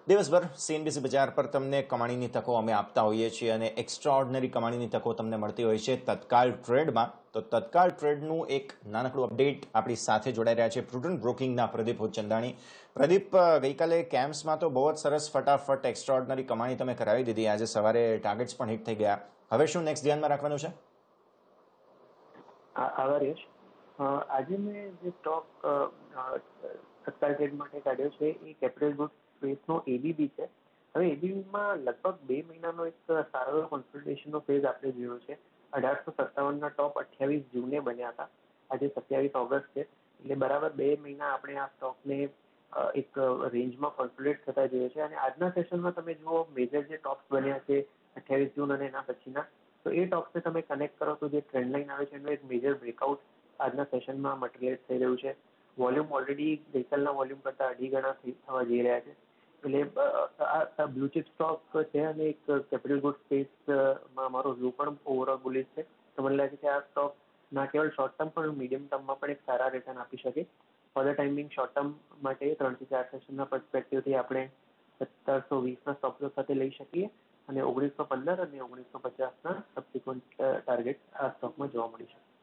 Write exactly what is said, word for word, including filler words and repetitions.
દિવસભર સીએનબીસી બજાર પર તમને કમાણીની તકો અમે આપતા હોઈએ છીએ અને એક્સ્ટ્રાઓર્ડિનરી કમાણીની તકો તમને મળતી હોય છે તત્કાલ ટ્રેડમાં. તો તત્કાલ ટ્રેડનું એક નાનકડું અપડેટ આપણી સાથે જોડાઈ રહ્યા છે પ્રુડન્ટ બ્રોકિંગના પ્રદીપ હોચંદાણી. પ્રદીપ, ગઈકાલે કેમ્પ્સમાં તો બહુ જ સરસ ફટાફટ એક્સ્ટ્રાઓર્ડિનરી કમાણી તમે કરાવી દીધી. આજે સવારે ટાર્ગેટ્સ પણ હિટ થઈ ગયા. હવે શું નેક્સ્ટ ધ્યાનમાં રાખવાનું છે? આભાર યશ. આજે મેં જે સ્ટોક તત્કાલ ટ્રેડ માટે કાઢ્યો છે એ કેપિટલ ગુડ્સ સ્પેસનો એબીબી છે. હવે એબીબીમાં લગભગ બે મહિનાનો એક સારો કોન્સોલિડેશનનો ફેઝ આપણે જોયો છે. અઢારસો સત્તાવનના ટોપ અઠ્યાવીસ જૂને બન્યા હતા. આજે સત્યાવીસ ઓગસ્ટ છે, એટલે બરાબર બે મહિના આપણે આ સ્ટોકને એક રેન્જમાં કોન્સોલિડેટ થતા જોઈએ છે. અને આજના સેશનમાં તમે જુઓ મેજર જે ટોપ્સ બન્યા છે અઠ્યાવીસ જૂન અને એના પછીના, તો એ ટોપ્સને તમે કનેક્ટ કરો તો જે ટ્રેન્ડ લાઇન આવે છે એનું એક મેજર બ્રેકઆઉટ આજના સેશનમાં મટીરિયલાઇઝ થઈ રહ્યું છે. વોલ્યુમ ઓલરેડી ગઈકાલના વોલ્યુમ કરતાં અઢી ગણા થવા જઈ રહ્યા છે. એટલે આ બ્લુ ચિપ સ્ટોક છે અને એક કેપિટલ ગુડ સ્પેસમાં મારો વ્યૂ પણ ઓવરઓલ બુલિશ છે. તો મને લાગે છે આ સ્ટોક ના કેવળ શોર્ટ ટર્મ પણ મીડિયમ ટર્મમાં પણ એક સારા રિટર્ન આપી શકે. For the timing short term માટે ત્રણથી ચાર સેશનના પર્સપેક્ટિવથી આપણે સત્તરસો વીસના સ્ટોપ લોસ સાથે લઈ શકીએ અને ઓગણીસો પંદર અને ઓગણીસો પચાસના સબસિક્વન્ટ ટાર્ગેટ આ સ્ટોકમાં જોવા મળી શકે.